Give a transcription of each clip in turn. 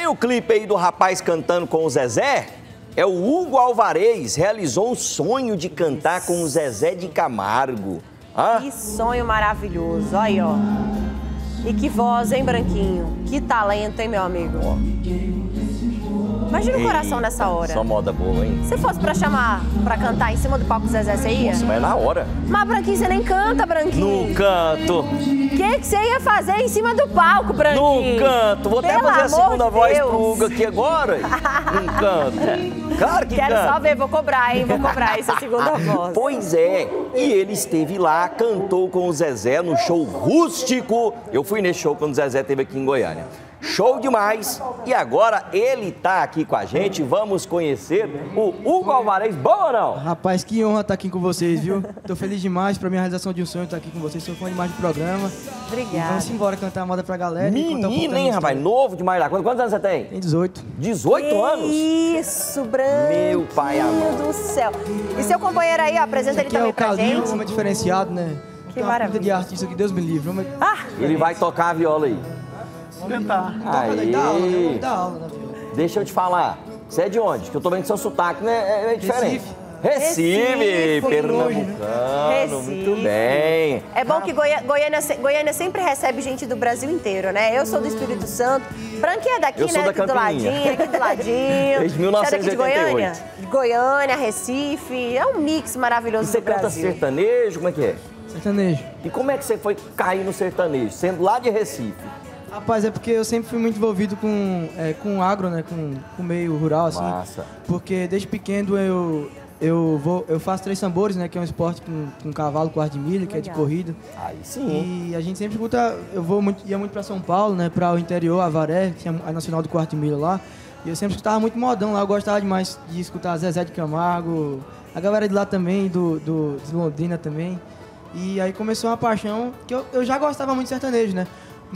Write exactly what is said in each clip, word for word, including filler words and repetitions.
o clipe aí do rapaz cantando com o Zezé? É o Hugo Alvarez, realizou um sonho de cantar com o Zezé de Camargo. Ah. Que sonho maravilhoso, olha aí, ó. E que voz, hein, Branquinho? Que talento, hein, meu amigo? Ó. Imagina o Ei, coração nessa hora. Só moda boa, hein? Se fosse pra chamar, pra cantar em cima do palco do Zezé, você ia? Nossa, mas é na hora. Mas, Branquinho, você nem canta, Branquinho. No canto. O que que você ia fazer em cima do palco, Branquinho? No canto. Vou até Pelo fazer a segunda amor de voz Deus. pro Hugo aqui agora. No canto. Claro que Quero canta. só ver, vou cobrar, hein? Vou cobrar essa segunda voz. Pois é, e ele esteve lá, cantou com o Zezé no show rústico. Eu fui nesse show quando o Zezé esteve aqui em Goiânia. Show demais! E agora ele tá aqui com a gente, vamos conhecer o Hugo Alvarez. Bom ou não? Rapaz, que honra estar aqui com vocês, viu? Tô feliz demais pra minha realização de um sonho estar aqui com vocês. Sou fã demais do programa. Obrigada. Vamos embora cantar a moda pra galera. e contar um pouco Menino, da hein, minha rapaz? história. Novo demais da conta. Quantos anos você tem? Tem dezoito. dezoito anos? Isso, Branquinho Meu pai amado. do céu. E seu companheiro aí, ó, apresenta ele Aqui é também o pra Calil, gente. homem diferenciado, né? Que Tem uma maravilha. vida de artista que Deus me livre. Vamos Ah, Ele vai tocar a viola aí. tentar. Aí. Dá aula, né? Vamos dar aula na viola. Deixa eu te falar. Você é de onde? Que eu tô vendo que seu sotaque né, é, é diferente. Recife. Recife, Recife. pernambucano, Recife. muito bem. é bom que Goi- Goiânia, se- Goiânia sempre recebe gente do Brasil inteiro, né? Eu sou do Espírito Santo. Branquinha é daqui, Eu né? sou da Aqui do Campininha. ladinho, aqui do ladinho. Desde mil novecentos e Você é daqui de oitenta e Goiânia? oito. De Goiânia, Recife. É um mix E maravilhoso você do canta Brasil. sertanejo? Como é que é? Sertanejo. E como é que você foi cair no sertanejo, sendo lá de Recife? Rapaz, é porque eu sempre fui muito envolvido com, é, com agro, né? Com o meio rural, assim. Massa. Porque desde pequeno eu, eu, vou, eu faço três tambores, né? Que é um esporte com, com cavalo, quarto de milha, que é de Legal. corrida. Aí sim. E a gente sempre escuta, eu vou muito, ia muito pra São Paulo, né? Pra o interior, Avaré, tinha a Nacional do Quarto de Milha lá. E eu sempre escutava muito modão lá, eu gostava demais de escutar Zezé de Camargo, a galera de lá também, do, do, de Londrina também. E aí começou uma paixão, que eu, eu já gostava muito de sertanejo, né?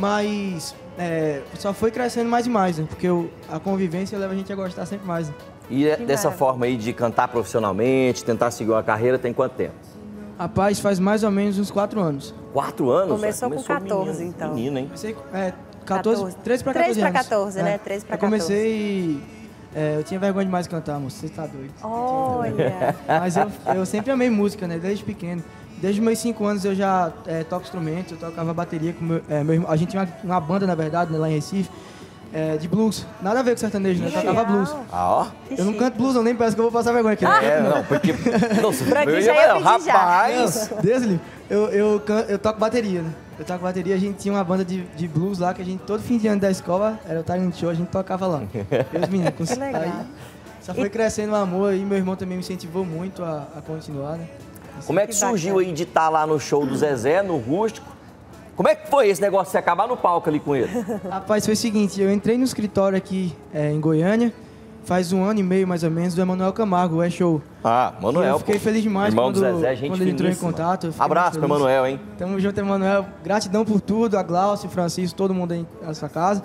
Mas é, só foi crescendo mais e mais, né? Porque eu, a convivência leva a gente a gostar sempre mais. Né? E é- Que dessa maravilha. forma aí de cantar profissionalmente, tentar seguir uma carreira, tem quanto tempo? Rapaz, faz mais ou menos uns quatro anos. Quatro anos? Começou com quatorze, menino, então. Menino, hein? Comecei, é, quatorze, treze pra quatorze treze pra anos. quatorze, né? É. treze pra Eu comecei... é, eu tinha vergonha demais de cantar, moço. Você tá doido. Olha. Mas eu, eu sempre amei música, né? Desde pequeno. Desde os meus cinco anos eu já é, toco instrumento, eu tocava bateria com meu, é, meu irmão. A gente tinha uma, uma banda, na verdade, né, lá em Recife, é, de blues. Nada a ver com sertanejo, né? Eu tocava blues. Ah, ó. Que Eu não chique. canto blues, eu nem penso que eu vou passar vergonha aqui. É, não, porque... Nossa, Branquinho eu já ia não, pedir já. rapaz... Deus livre. Eu, eu, can- eu toco bateria, né? Eu toco bateria, a gente tinha uma banda de, de blues lá, que a gente, todo fim de ano da escola, era o talent show, a gente tocava lá. Eu e os meninos. com- Que legal. Aí, só foi crescendo o amor, e meu irmão também me incentivou muito a, a continuar, né? Como é que Que surgiu bacana. aí de estar lá no show do Zezé, no Rústico? Como é que foi esse negócio de você acabar no palco ali com ele? Rapaz, foi o seguinte, eu entrei no escritório aqui é, em Goiânia, faz um ano e meio mais ou menos, do Emanuel Camargo, o E-Show. Ah, E Manuel. eu fiquei pô. feliz demais Irmão quando, do Zezé, gente quando ele entrou em finíssima. contato. eu fiquei Abraço muito pro feliz. Emanuel, hein? Tamo junto, Emanuel. Gratidão por tudo, a Glaucia, o Francisco, todo mundo aí na sua casa.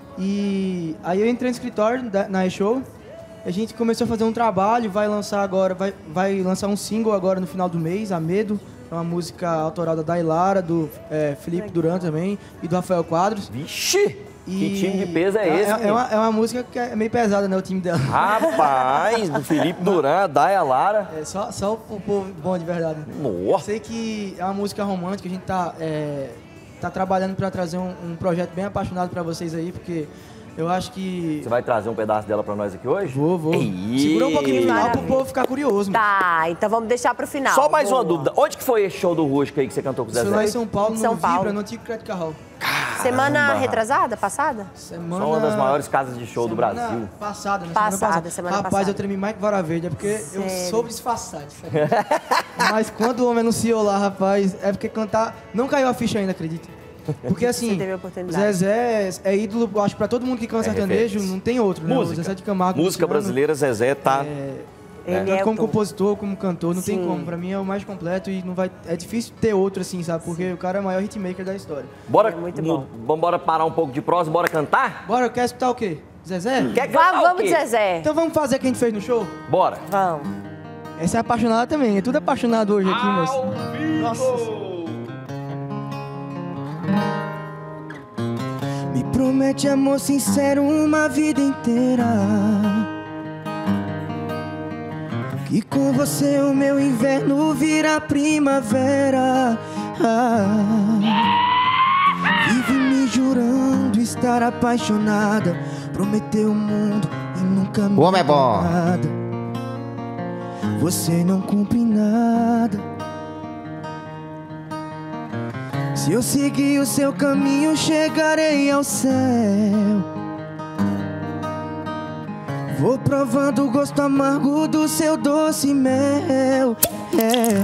E aí eu entrei no escritório da, na E-Show, a gente começou a fazer um trabalho, vai lançar agora, vai, vai lançar um single agora no final do mês, A Medo. É uma música autoral da Dailara, do é, Felipe Duran também e do Rafael Quadros. Vixe! E Que time de peso é esse, É, é, menino? uma, é uma música que é meio pesada, né? O time dela. Rapaz, do Felipe Duran, a Daya Lara. É só, só o povo bom de verdade. Eu Nossa! sei que é uma música romântica, a gente tá, é, tá trabalhando para trazer um, um projeto bem apaixonado para vocês aí, porque eu acho que... Você vai trazer um pedaço dela pra nós aqui hoje? Vou, vou. Ei. Segura um pouquinho no final pro Maravilha. povo ficar curioso. mano. Tá, então vamos deixar pro final. Só mais uma Boa. dúvida. Onde que foi esse show do Rústico aí que você cantou com o Isso Zezé? lá em São Paulo, Em São no Paulo. Vibra, no Antigo Crédito Carral. Semana Caramba. retrasada, passada? Semana... Só uma das maiores casas de show do semana Brasil. Passada, né? Passada, semana passada. semana Rapaz, passada. eu tremi mais que vara verde, é porque eu Sério? soube disfarçar. diferente. Mas quando o homem anunciou lá, rapaz, é porque cantar... Não caiu a ficha ainda, acredita? Porque assim, Você teve a o oportunidade. Zezé é ídolo, eu acho, pra todo mundo que canta É sertanejo, referência. não tem outro, né? O Música. Zezé de Camargo, Música Luciano, brasileira, Zezé tá... É, Ele tanto é como o tom. compositor, como cantor, não tem Sim. como. Pra mim é o mais completo e não vai, é difícil ter outro assim, sabe? Porque o cara é o maior hitmaker da história. Bora, É muito no- bom. vamos bora parar um pouco de prosa, bora cantar? Bora, quer escutar o quê? Zezé? Quer Vá, cantar o vamos, quê? Zezé. Então vamos fazer o que a gente fez no show? Bora. Vamos. Essa é apaixonada também, é tudo apaixonado hoje aqui, moço. Nossa. Me promete amor sincero uma vida inteira. Que com você o meu inverno vira primavera. Ah, vive me jurando estar apaixonada. Prometeu o mundo e nunca me o homem é bom. Nada. Você não cumpre nada. Se eu seguir o seu caminho, chegarei ao céu. Vou provando o gosto amargo do seu doce mel. É.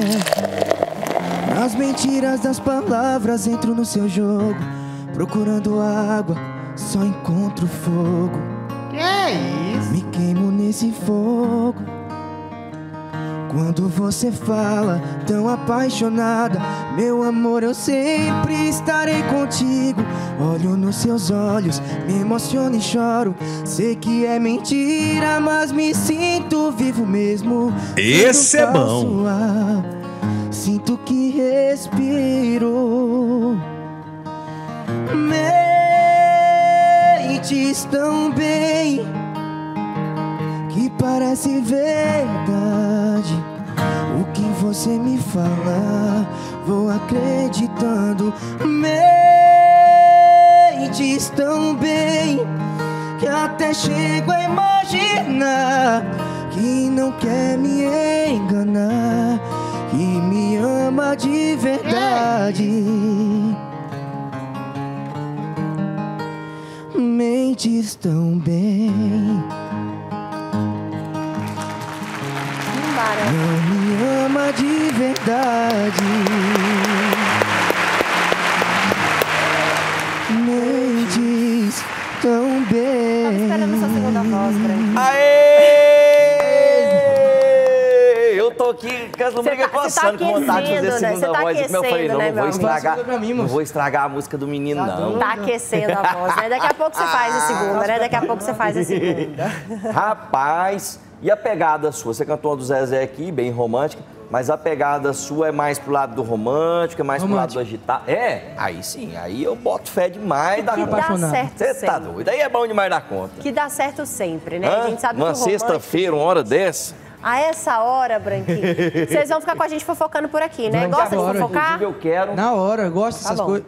Nas mentiras das palavras entro no seu jogo. Procurando água, só encontro fogo. Que é isso? Me queimo nesse fogo. Quando você fala tão apaixonada, meu amor, eu sempre estarei contigo. Olho nos seus olhos, me emociono e choro. Sei que é mentira, mas me sinto vivo mesmo. Esse é bom. Ar, sinto que respiro. Mentes tão bem que parece verdade. O que você me fala, vou acreditando. Mentes tão bem que até chego a imaginar que não quer me enganar, que me ama de verdade. Mentes tão bem. Não me ama de verdade. Mentes tão bem. Tava esperando essa segunda voz, Branquinho. Aê! Eu tô aqui com as lombrigas tá- você tá coçando, com vontade de fazer aquecendo, né? segunda Você tá voz. Como eu falei, aquecendo, não, né, não vou meu estragar, amigo? Pra mim, não moço. vou estragar a música do menino, não. Tá aquecendo a voz, né? Daqui a pouco você faz a segunda, né? Daqui a pouco você faz a segunda. Rapaz, e a pegada sua? Você cantou a do Zezé aqui, bem romântica, mas a pegada sua é mais pro lado do romântico, é mais Romântico. pro lado do agitado? É, aí sim, aí eu boto fé demais da Que dá apaixonado. certo Você tá sempre. doido, aí é bom demais da conta. Que dá certo sempre, né? Hã? A gente sabe Uma que o romântico... sexta-feira, uma hora dessa, A essa hora, Branquinho, vocês vão ficar com a gente fofocando por aqui, né? Vamos Gosta de agora, fofocar? inclusive eu quero... Na hora, eu gosto Tá dessas bom. coisas.